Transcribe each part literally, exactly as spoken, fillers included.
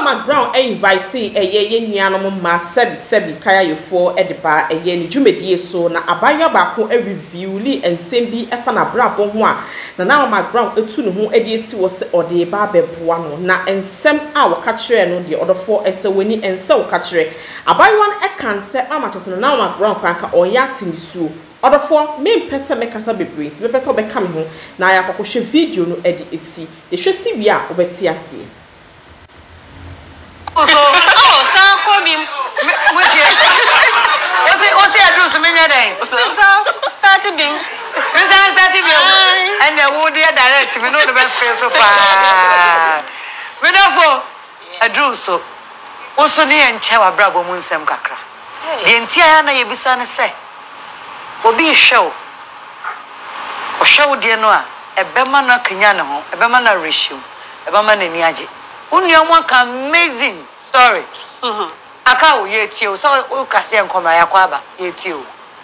Mcbrown e invite eye ye nuanom ma sebi sebi Kayayo for e de ba eye ni dwumedie so na abayo baako e review li ensem bi e fa na brabo ho a Nana Ama Mcbrown etu ne ho e de esi wo se ode ba beboa no na ensem a wo ka kire no de odofo ese weni ense wo ka kire abayo an e kan se amaches Nana Ama Mcbrown kan ka oyati ni suo odofo me mpese me kasa bebre nti me pese obeka me ho na ya kwakwohwe video no e de esi de hwe si wi a obeti ase. So, oh, so come in. What's it? What's it? What's it? I do some in your day. So, started being. You started being. And the wood here direct. We know the best place so far. We therefore, I do so. Also, near and Chawa Bravo Munsem Kakra. The entire na Yabisana say, will be a show. Or show dear Noah, a Bemana Kenyano, a Bemana ratio, a Bemana Niaji. Unyawa amazing story. Mhm. Aka o yetio so o kase enkoma yakwaba yetio.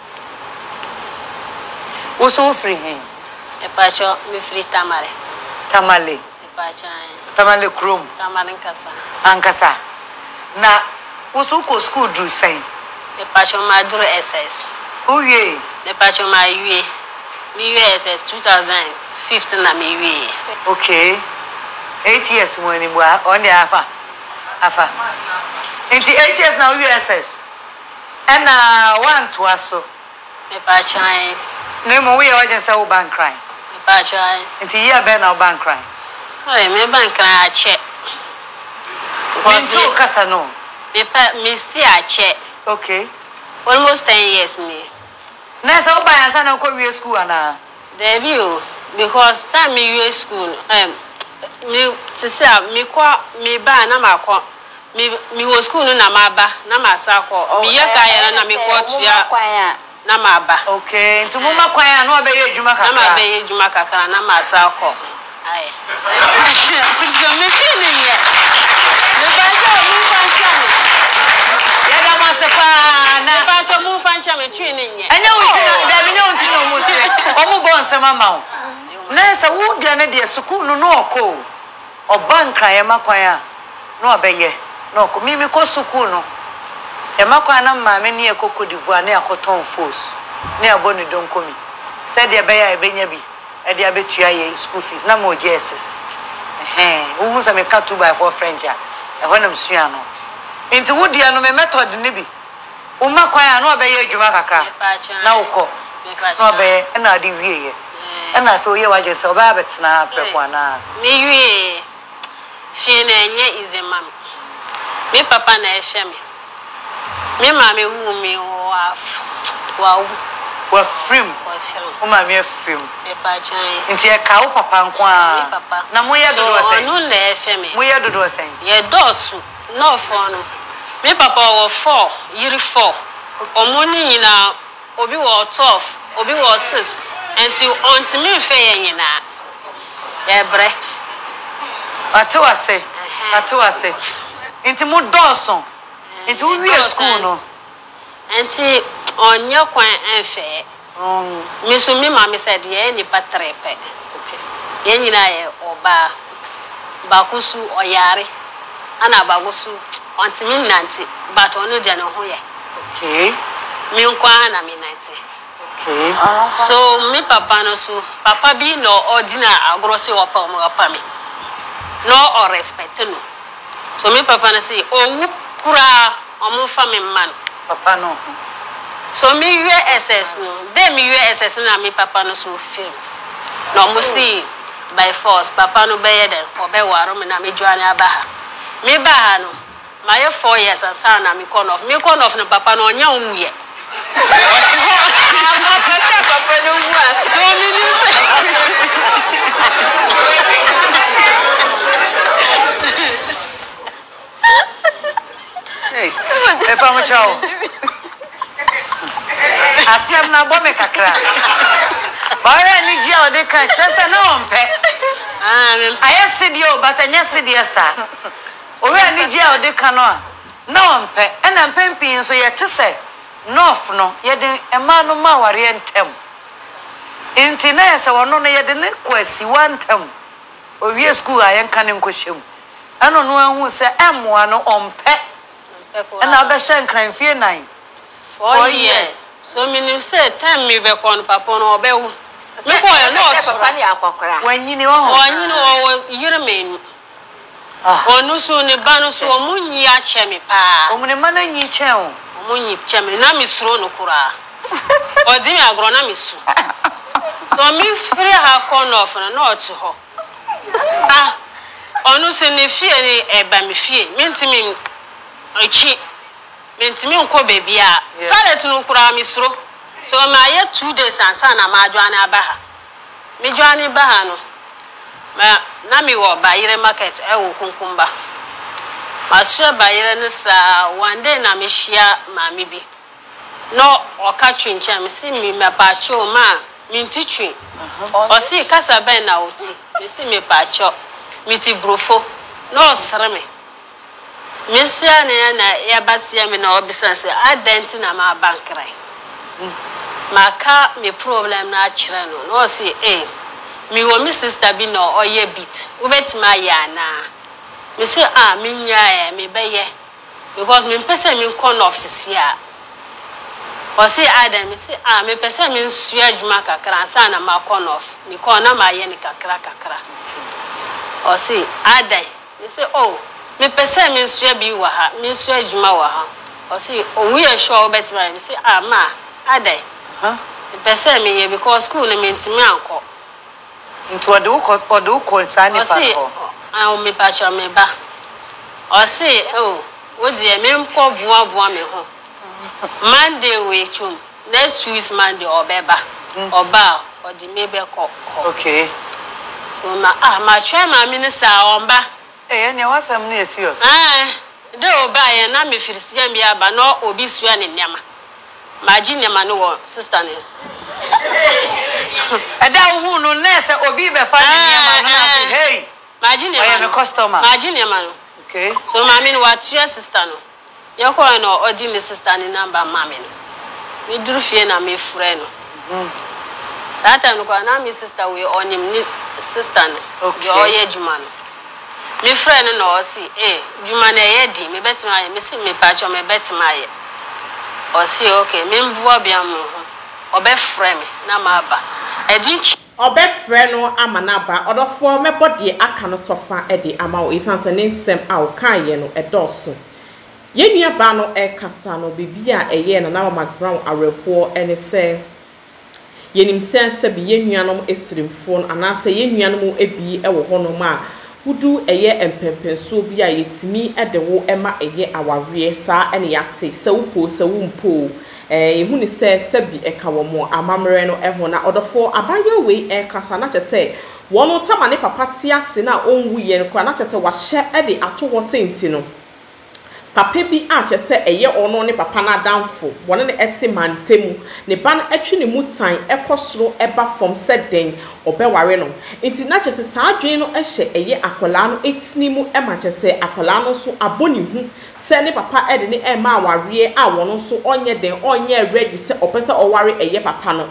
Wo so free hin. E pacho me free tamale. Tamale. E pacho. Tamale krom. Tamale nkasa. Ankasa. Na wo so ko school do say. E pacho ma duro S S. O ye. E pacho ma yue. Mi yue S S twenty fifteen na mi yue. Okay. Eight years more in on the Afa. Afa. Into eight years now, U S S. And uh, one to us so. If I try, no more, we are just so bank crying. if I try, Into year Ben or bank crying. oh, me bank cry check. One two Casano. Me pa me see a check. Okay. Almost ten years me. Nessa by a son of Korea school and uh, Debut because time me U S school. Um. Me to say me kwa me ba na makwa me me wo school na maba na masako me ye kaya na me kwa tua na maba okay to mama kwaya no be ye djuma kaka na maba ye djuma kaka na masako ai to me fini ye me ba so mu fancha me ya da masepa na ba so mu fancha me twini ye anya wuti na da bi na wuti no mu se o mu bon se mama o na se wo dia na de school no no okọ o bankra ye makwaya no obeye no ko mimi ko school no e makwaya na maame ne ekoko divoa na akoton force na aboni don komi said e be ya e benya bi e de abetua ye school fees na mo J S S eh wo hu sa me ka two by four french a e ho na msua no enti wo dia no me method ne bi wo makwaya na obeye adwuma kakra na wokọ na obeye na ade wie ye and I feel you are just so bad, but now, Pekwana. Me, you feel is a mammy. Me, papa, na shame. Me, mammy, who me wow, were film, whom I may film. Into a cow, papa, and papa. Now, we are doing no family. We are doing thing. Ye dosu, no fun. Me, papa, were four, year four. Or morning in a obi war tough, obi war sis. Until on me fair na ya bre atu ase atu ase inti mu dawson inti we school no anti onye kwan enfe um me so me mama said ye ni patrepe okay ye nyina ye oba bakusu oyare ana bagusu onti me nanti but onu dia no ho ye okay me nkwa na me nanti. Okay. Uh, so me papa no so papa bi no ordinary agrose opa mo opa me no or respect no so me papa no say owu kura omo fa me man papa no so me U S S no dem me U S S na me papa no so feel no mo see by force papa no be ye den obe waro me na me juane abaha me ba ha no my four years and sa na me kon of me kon of no papa no onya onwuye papa no was so many hey e pa mo chao asem na bo me kakra ba ya ni ji o de kan chese na ompe ah aye sidio but anya sidia sa o we ni ji o de kan no na ompe e na mpempi nso ye tese north no ye de ema no ma ware entem intina se wono no ye de ne kwasi wantem o wie school ayen kan nkohyem ano no ahu se emmoa no ompe na obehye nkran fie nine four years so meaning say time me be kon papa no obewu me ko e no papa ni akokora wanyini wo ho wanyini wo yire menu onu so ne ba no so omunyi a chemi pa omune mana nyi chen omunyi chemi na misro no kura odi mi agro na misu so mi free ha kon off na no to ho ah onu so ne fie ni e ba mi fie mentimi echi mentimi nko baby a toilet no kura misro so ma ye two days ansa na ma adwane abaha me dwane baha no ma na mi wo bayire market e wo kunkumba ma sure bayire no sa one day na me hia ma me bi no oka twincha me si mi mepacho ma mi ntitwi o si kasa ben na oti me si me pacho mi ti brofo no sere me me sua ne na ya basia me na obisa adent na ma bankrai maka me problem na akire no no si eh mi wo mi sister bi no oye bit ubetima ya na me say ah me nya e me beye because me pese me con of sisia o si adam me say ah me pese me nsua adwuma kakra sa na ma con of ni con na ma ye ni kakra kakra o si adam me say oh me pese me nsua bi wa ha me nsua adwuma wa ha o si o we sure ubetima me say ah ma adam huh me pese me ye because school na me ntimi anko into odo ko odo ko tani pa ko ah me pa cha me ba o si oh wo die me mpo boa boa me ho Monday we chum next week Monday obeba oba odi me be ko okay so ma ah ma try ma minister omba eh ne wasam na serious ah de oba ye na me firisi am ya ba no obi sua ne nyama ma ji nyama no wo sister nurse ada hu no nurse obi be fa ne nyama no na say hey ma ji nyama I am a customer ma ji nyama no okay so ma me no what your sister no yoko no odi me sister ni number ma me no me duru fie na me frɛ no mhm that no ko na me sister we onim ni sister no okay yo ye juma no me frɛ no no si eh juma na ye di me betima ye me si me pa cho me betima ye o si okay me mbuo bia mo ho obe frɛ me na ma ba edi obe frɛ no ama na ba odofo mebode aka no tofa e de ama wo isanse ne nsem a wo kan ye no edoso yenua ba no e kasa no bibia eye na Nana Ama Mcbrown arepo ene se yenim sense bi yenua no esrimfo no anase yenua no ebi e wo hono ma wudu eye empempenso bi a yetimi e de wo ema eye awawe sa ene yate se wupo se wumpo eh ehu ni se sebi e ka wo mo amamre no e ho na odofo abayo we e kasa na chese wono tama ne papa ti ase na onwu ye no kwa na chese wa hye e de ato wo senti no papa bi a chese eye ono ne papa na danfo wona ne eti mantemu ne ban atwi ne mutan ekosoro eba from seden obeware no enti na chese saa dwen no ehye eye akola no etini mu e ma chese akola no so aboni hu se ne papa ede ne e ma aware a wono so onye den onye ready se opese oware eye papa no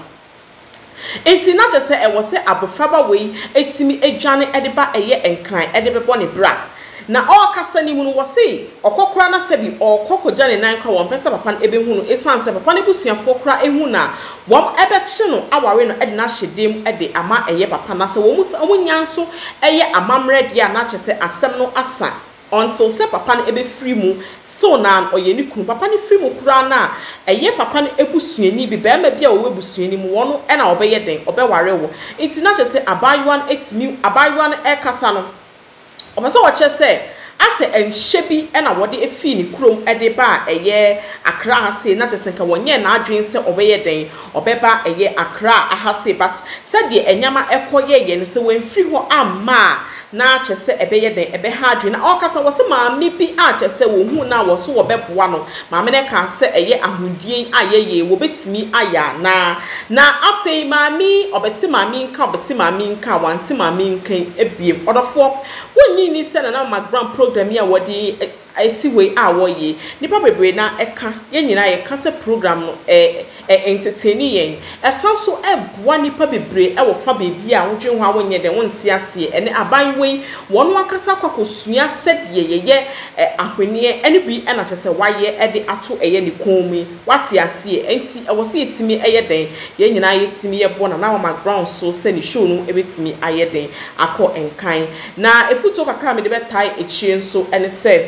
enti na chese e wo se abofraba we etimi edwane ede ba eye enkran ede bebo ne bra na all kasa ni mu no wo se okokora na sebi okokoja ne nan kwa won pesa papa no ebe hu no esanse papa ne busuafo kora ehu na won ebe chi no aware no ede na hyedem ede ama eye papa na se wo mu amunyanso eye amamre dia na chese asem no asa until se papa no ebe free mu still na oye ni kunu papa ne free mu kura na eye papa no ebusuani bi be ma bia wo ebusuani mu wono e na obeye den obeware wo enti na chese abaywan etimi abaywan e kasa no obaso wache se ase enhyebi e na wode efi ni krom ede ba eye akra ase na tesenka wonye na adwen se obeye den obeba eye akra ahase but said de enyama ekoye ye ne se wenfiri ho amma na chese ebeye den ebe ha adwen na okasa wose maami bi a chese wo hu na wo so wo beboa no maame ne ka se eye ahundie ayeye wo betimi aya na na afei maami obeti maami nka obeti maami nka wanti maami nka ebiem odofo woni ni se Nana Ama Mcbrown program ya wodi esi we a woye nipa bebre na eka ye nyina ye kase program no eh entertaining yen esanso eboa nipa bebre e wo fa bebi a wodwe ho awonye de wonte ase ene aban we wono akasa kwakosua sedie yeye ahwenie ene bi e na chese waye e de ato eye ni konmi wate ase enti e wo se etimi eye den ye nyina ye timi ye bo na Nana Ama Mcbrown so se ni show no ebetimi aye den akọ enkan na efuto kakra me de betai echie nso ene se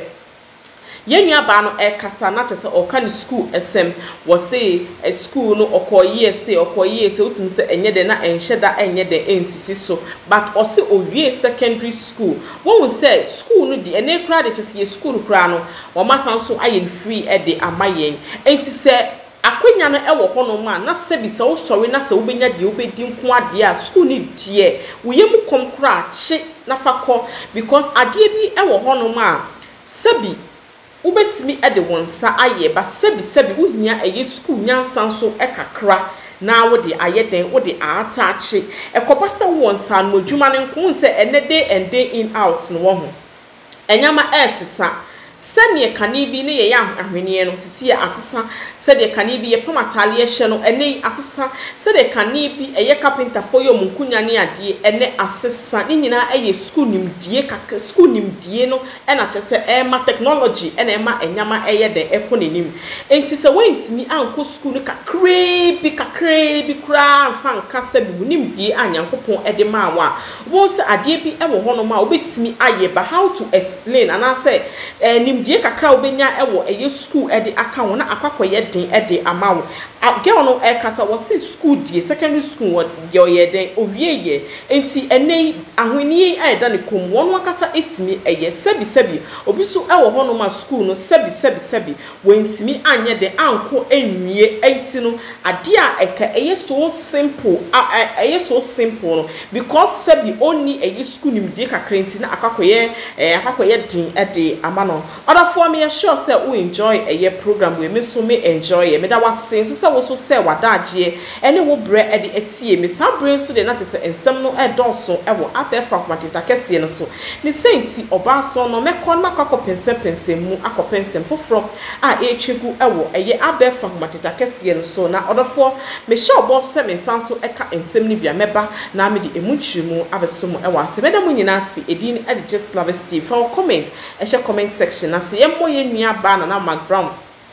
yenua ba no e kasa na chese o kan school esem wo say e school no okoye say okoye say utum say enye de na enhye da enye de ensisi so but o say owie secondary school won say school no di ene kra de chese ye school kra no wo masan so ayen free e de amayen enti say akwenya no e wo hono ma na sebi se wo sori na se wo benya de obedi nko ade a school ni die wo yem kom kra chi na fakọ because ade bi e wo hono ma sebi ubetimi ede wonsa aye ba sebi sebi uhia eye school nyansa so e kakra na wo de aye den wo de ata achi e kopa se wonsa no dwuma ne nko se ene day and day in out no wo ho enyama esisa sene kanibi ne ye ahwenie no sisi asesa sede kanibi ye pamatale ye hye no ene asesa sede kanibi eye carpenter fo yo munkunya ne ade ene asesa ne nyina eye school nimdie kaka school nimdie no ena chese e ma technology ena e ma enyama eye de eko nenim enti se wentimi anko school no kakre bi kakre bi kura fan kasa bi nimdie anyankopon ede ma wa wo se ade bi e wo hono ma obetimi aye ba how to explain and I say eh, nimdie kakra obenya ewo eye school ede aka wo na akwakoye den ede amawo girl no e kasa wo see school die secondary school wo yo ye den owieye enti ene ahwenie e da ne kom wo no akasa etimi eye sebi sebi obi so ewo ho no ma school no sebi sebi sebi wo entimi anye de anko enwie enti no ade a eka eye so simple eye so simple no because sebi oni eye school nimdie kakra enti na akwakoye eh akwakoye den ede amano other for me sure say we enjoy a program we me so me enjoy me da wasen so say wo so say wadaje ene wo bre e de etie me sa bre so de na te say ensem no e doso e wo apefa kwatita kese no so me senti oba so no me kon makọ pensem pensem mu akopensem foforo a e twegu e wo eye abefa kwatita kese no so na other for me sure boss say me san so e ka ensem ni bia meba na me de emuchirimu abeso mu e wa se beda mu nyina se edin e de just love Steve for comment e share comment section na se yemmo ye nua ba Nana Ama Mcbrown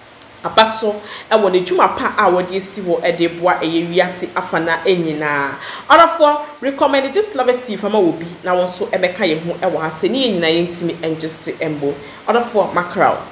abaso e woni dwuma pa a wodi esi wo e de boa eye wiase afana enyina orafo recommend this love Steve fama obi na won so e beka ye ho e wa ase ni enyina ye ntimi and just embo orafo mackerel